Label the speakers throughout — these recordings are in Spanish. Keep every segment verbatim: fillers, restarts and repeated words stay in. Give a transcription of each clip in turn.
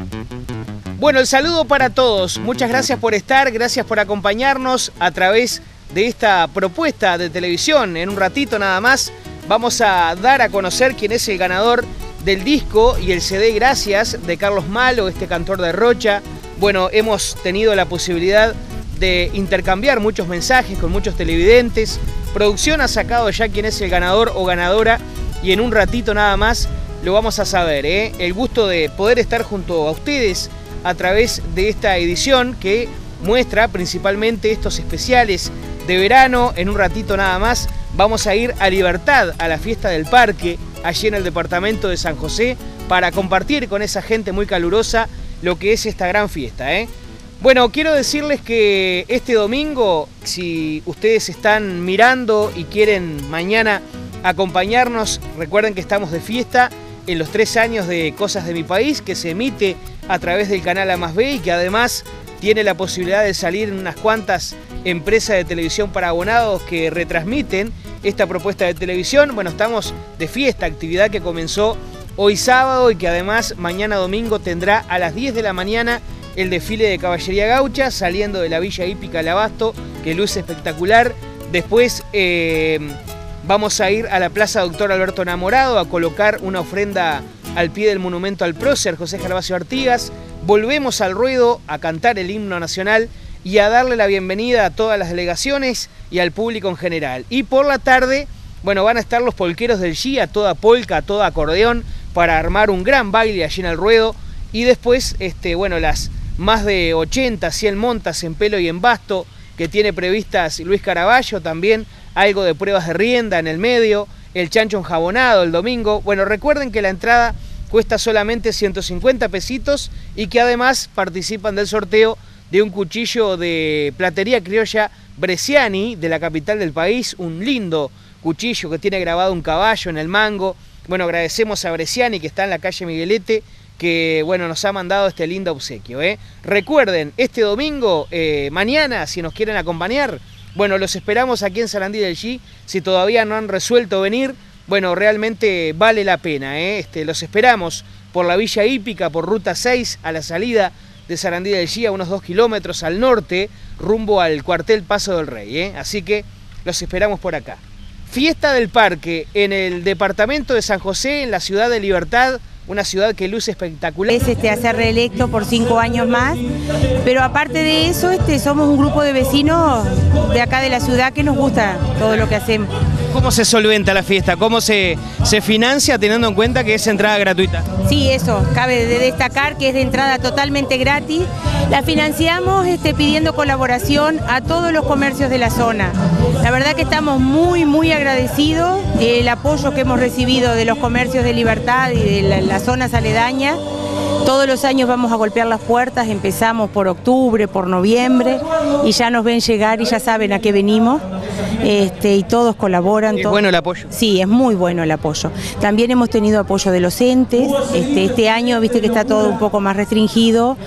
Speaker 1: Bueno, el saludo para todos. Muchas gracias por estar, gracias por acompañarnos a través de esta propuesta de televisión. En un ratito nada más vamos a dar a conocer quién es el ganador del disco y el C D Gracias de Carlos Malo, este cantor de Rocha. Bueno, hemos tenido la posibilidad de intercambiar muchos mensajes con muchos televidentes. Producción ha sacado ya quién es el ganador o ganadora y en un ratito nada más lo vamos a saber, ¿eh? El gusto de poder estar junto a ustedes a través de esta edición que muestra principalmente estos especiales de verano. En un ratito nada más vamos a ir a Libertad, a la fiesta del parque, allí en el departamento de San José, para compartir con esa gente muy calurosa lo que es esta gran fiesta, ¿eh? Bueno, quiero decirles que este domingo, si ustedes están mirando y quieren mañana acompañarnos, recuerden que estamos de fiesta en los tres años de Cosas de mi País, que se emite a través del canal A más B y que además tiene la posibilidad de salir en unas cuantas empresas de televisión para abonados que retransmiten esta propuesta de televisión. Bueno, estamos de fiesta, actividad que comenzó hoy sábado y que además mañana domingo tendrá a las diez de la mañana el desfile de Caballería Gaucha saliendo de la Villa Hípica del Abasto, que luce espectacular. Después eh, vamos a ir a la Plaza Doctor Alberto Enamorado a colocar una ofrenda al pie del monumento al prócer José Gervasio Artigas. Volvemos al ruedo a cantar el himno nacional y a darle la bienvenida a todas las delegaciones y al público en general. Y por la tarde, bueno, van a estar los polqueros del G a toda polca, a toda acordeón, para armar un gran baile allí en el ruedo. Y después, este, bueno, las más de ochenta, cien montas en pelo y en basto que tiene previstas Luis Caraballo, también algo de pruebas de rienda en el medio, el chancho enjabonado el domingo. Bueno, recuerden que la entrada cuesta solamente ciento cincuenta pesitos y que además participan del sorteo de un cuchillo de platería criolla Bresciani de la capital del país, un lindo cuchillo que tiene grabado un caballo en el mango. Bueno, agradecemos a Bresciani, que está en la calle Miguelete, que bueno, nos ha mandado este lindo obsequio, ¿eh? Recuerden, este domingo, eh, mañana, si nos quieren acompañar, bueno, los esperamos aquí en Sarandí del G. Si todavía no han resuelto venir, bueno, realmente vale la pena, ¿eh? Este, los esperamos por la Villa Hípica, por Ruta seis, a la salida de Sarandí del G, a unos dos kilómetros al norte, rumbo al cuartel Paso del Rey, ¿eh? Así que los esperamos por acá. Fiesta del Parque en el departamento de San José, en la ciudad de Libertad, una ciudad que luce espectacular.
Speaker 2: Es este, a ser reelecto por cinco años más, pero aparte de eso, este, somos un grupo de vecinos de acá de la ciudad que nos gusta todo lo que hacemos.
Speaker 1: ¿Cómo se solventa la fiesta? ¿Cómo se, se financia teniendo en cuenta que es entrada gratuita?
Speaker 2: Sí, eso, cabe de destacar que es de entrada totalmente gratis. La financiamos este, pidiendo colaboración a todos los comercios de la zona. La verdad que estamos muy, muy agradecidos del apoyo que hemos recibido de los comercios de Libertad y de la, las zonas aledañas. Todos los años vamos a golpear las puertas, empezamos por octubre, por noviembre, y ya nos ven llegar y ya saben a qué venimos, este, y todos colaboran.
Speaker 1: ¿Es
Speaker 2: todos...
Speaker 1: bueno el apoyo?
Speaker 2: Sí, es muy bueno el apoyo. También hemos tenido apoyo de los entes, este, este año, viste que está todo un poco más restringido,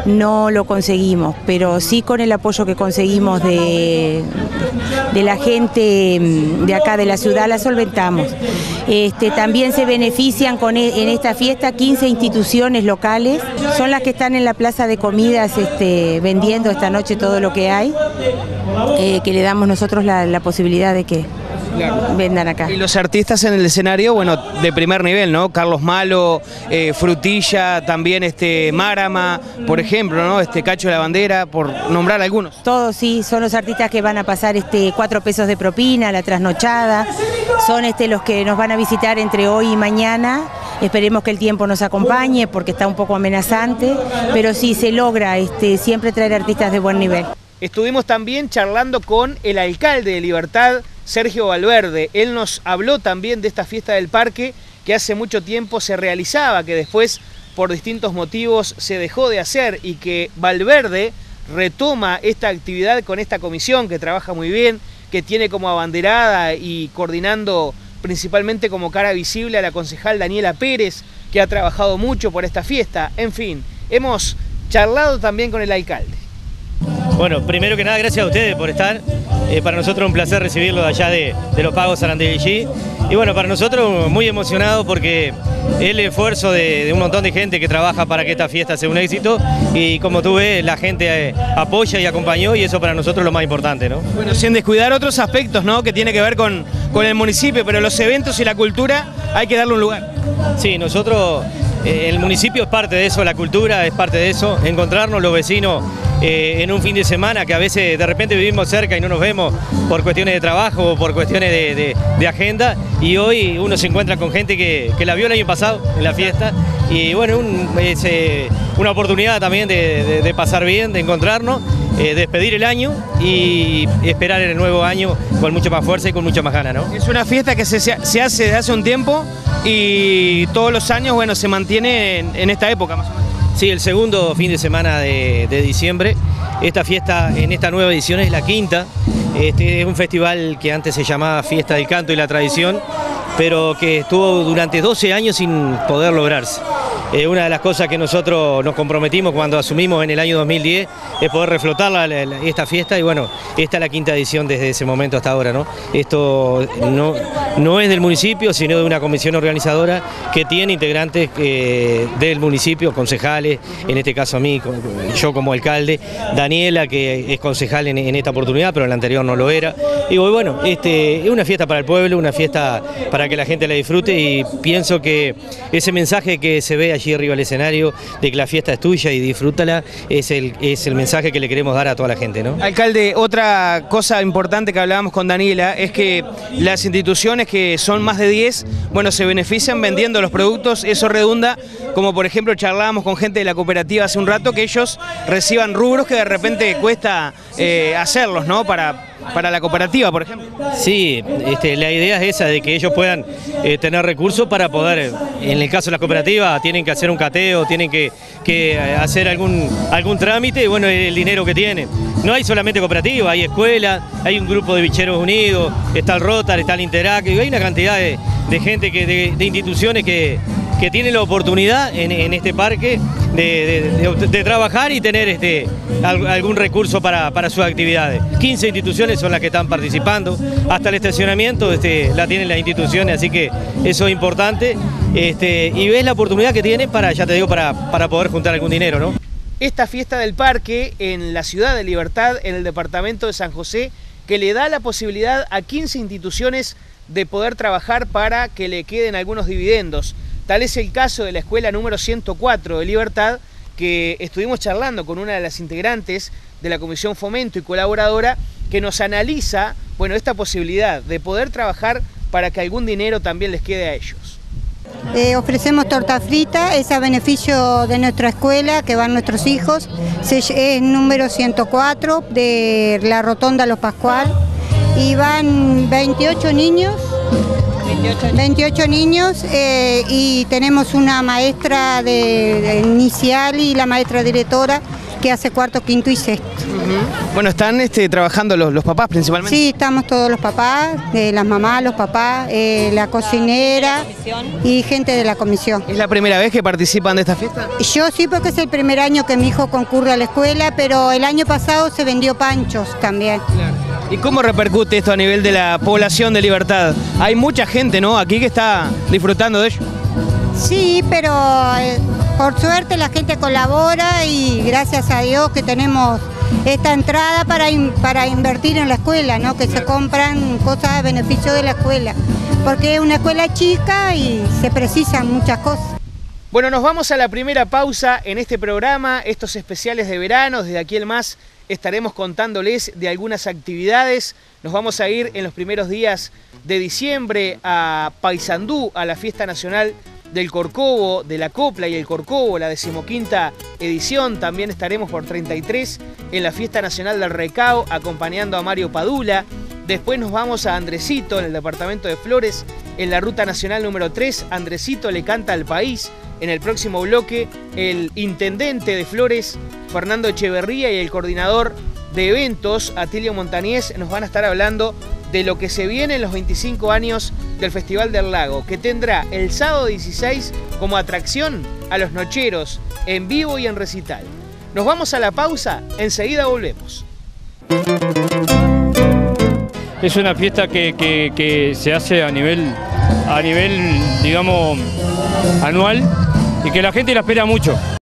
Speaker 2: no lo conseguimos, pero sí con el apoyo que conseguimos de, de la gente de acá de la ciudad la solventamos. Este, también se benefician con, en esta fiesta quince instituciones locales, son las que están en la plaza de comidas este, vendiendo esta noche todo lo que hay, eh, que le damos nosotros la, la posibilidad de que claro. vendan acá.
Speaker 1: Y los artistas en el escenario, bueno, de primer nivel, ¿no? Carlos Malo, eh, Frutilla, también este Márama, por ejemplo, ¿no? Este Cacho de la Bandera, por nombrar algunos.
Speaker 2: Todos, sí, son los artistas que van a pasar este cuatro pesos de propina, la trasnochada, son este los que nos van a visitar entre hoy y mañana. Esperemos que el tiempo nos acompañe porque está un poco amenazante, pero sí se logra este, siempre traer artistas de buen nivel.
Speaker 1: Estuvimos también charlando con el alcalde de Libertad, Sergio Valverde. Él nos habló también de esta fiesta del parque que hace mucho tiempo se realizaba, que después por distintos motivos se dejó de hacer y que Valverde retoma esta actividad con esta comisión que trabaja muy bien, que tiene como abanderada y coordinando principalmente como cara visible a la concejal Daniela Pérez, que ha trabajado mucho por esta fiesta. En fin, hemos charlado también con el alcalde.
Speaker 3: Bueno, primero que nada, gracias a ustedes por estar. Eh, para nosotros es un placer recibirlo de allá de, de Los Pagos, Sarandí. Y bueno, para nosotros muy emocionado porque el esfuerzo de, de un montón de gente que trabaja para que esta fiesta sea un éxito y como tú ves, la gente eh, apoya y acompañó y eso para nosotros es lo más importante, ¿no?
Speaker 1: Bueno, sin descuidar otros aspectos, ¿no? Que tiene que ver con, con el municipio, pero los eventos y la cultura hay que darle un lugar.
Speaker 3: Sí, nosotros, eh, el municipio es parte de eso, la cultura es parte de eso, encontrarnos los vecinos eh, en un fin de semana que a veces de repente vivimos cerca y no nos vemos por cuestiones de trabajo o por cuestiones de, de, de agenda y hoy uno se encuentra con gente que, que la vio el año pasado en la fiesta y bueno, un, es eh, una oportunidad también de, de, de pasar bien, de encontrarnos, eh, despedir el año y esperar el nuevo año con mucha más fuerza y con mucha más ganas, ¿no?
Speaker 1: Es una fiesta que se, se hace desde hace un tiempo y todos los años, bueno, se mantiene en, en esta época más o menos.
Speaker 3: Sí, el segundo fin de semana de, de diciembre. Esta fiesta en esta nueva edición es la quinta. Este es un festival que antes se llamaba Fiesta del Canto y la Tradición, pero que estuvo durante doce años sin poder lograrse. Eh, una de las cosas que nosotros nos comprometimos cuando asumimos en el año dos mil diez es poder reflotar la, la, esta fiesta y bueno, esta es la quinta edición desde ese momento hasta ahora, ¿no? Esto no, no es del municipio, sino de una comisión organizadora que tiene integrantes eh, del municipio, concejales, en este caso a mí, yo como alcalde, Daniela que es concejal en, en esta oportunidad, pero en la anterior no lo era. Y bueno, este, es una fiesta para el pueblo, una fiesta para que la gente la disfrute y pienso que ese mensaje que se ve allí arriba del escenario, de que la fiesta es tuya y disfrútala, es el, es el mensaje que le queremos dar a toda la gente, ¿no?
Speaker 1: Alcalde, otra cosa importante que hablábamos con Daniela es que las instituciones que son más de diez, bueno, se benefician vendiendo los productos, eso redunda, como por ejemplo charlábamos con gente de la cooperativa hace un rato, que ellos reciban rubros que de repente cuesta eh, hacerlos, ¿no? Para... para la cooperativa, por ejemplo.
Speaker 3: Sí, este, la idea es esa, de que ellos puedan eh, tener recursos para poder, en el caso de la cooperativa, tienen que hacer un cateo, tienen que, que hacer algún, algún trámite y bueno, el dinero que tienen. No hay solamente cooperativa, hay escuelas, hay un grupo de bicheros unidos, está el Rotary, está el Interac, y hay una cantidad de, de gente, que, de, de instituciones que, que tienen la oportunidad en, en este parque de, de, de, de trabajar y tener este, algún recurso para, para sus actividades. quince instituciones son las que están participando, hasta el estacionamiento este, la tienen las instituciones, así que eso es importante este, y ves la oportunidad que tienen para, ya te digo, para, para poder juntar algún dinero, ¿no?
Speaker 1: Esta fiesta del parque en la ciudad de Libertad, en el departamento de San José, que le da la posibilidad a quince instituciones de poder trabajar para que le queden algunos dividendos. Tal es el caso de la escuela número ciento cuatro de Libertad, que estuvimos charlando con una de las integrantes de la Comisión Fomento y colaboradora, que nos analiza, bueno, esta posibilidad de poder trabajar para que algún dinero también les quede a ellos.
Speaker 4: Eh, ofrecemos torta frita, es a beneficio de nuestra escuela, que van nuestros hijos, es número ciento cuatro de la Rotonda Los Pascual, y van veintiocho niños, veintiocho niños eh, y tenemos una maestra de, de inicial y la maestra directora que hace cuarto, quinto y sexto.
Speaker 1: Uh-huh. Bueno, ¿están este, trabajando los, los papás principalmente?
Speaker 4: Sí, estamos todos los papás, eh, las mamás, los papás, eh, la cocinera y gente de la comisión.
Speaker 1: ¿Es la primera vez que participan de esta fiesta?
Speaker 4: Yo sí, porque es el primer año que mi hijo concurre a la escuela, pero el año pasado se vendió panchos también.
Speaker 1: Claro. ¿Y cómo repercute esto a nivel de la población de Libertad? Hay mucha gente, ¿no?, aquí que está disfrutando de ello.
Speaker 4: Sí, pero eh, por suerte la gente colabora y gracias a Dios que tenemos esta entrada para, in, para invertir en la escuela, ¿no? Que se compran cosas a beneficio de la escuela, porque es una escuela chica y se precisan muchas cosas.
Speaker 1: Bueno, nos vamos a la primera pausa en este programa, estos especiales de verano. Desde aquí en más estaremos contándoles de algunas actividades. Nos vamos a ir en los primeros días de diciembre a Paysandú, a la Fiesta Nacional del Corcovo, de la Copla y el Corcovo, la decimoquinta edición. También estaremos por treinta y tres en la Fiesta Nacional del Recao, acompañando a Mario Padula. Después nos vamos a Andresito, en el departamento de Flores, en la Ruta Nacional número tres. Andresito le canta al país. En el próximo bloque, el intendente de Flores, Fernando Echeverría, y el coordinador de eventos, Atilio Montañez, nos van a estar hablando de lo que se viene en los veinticinco años del Festival del Lago, que tendrá el sábado dieciséis como atracción a los nocheros en vivo y en recital. Nos vamos a la pausa, enseguida volvemos.
Speaker 5: Es una fiesta que, que, que se hace a nivel, a nivel, digamos, anual y que la gente la espera mucho.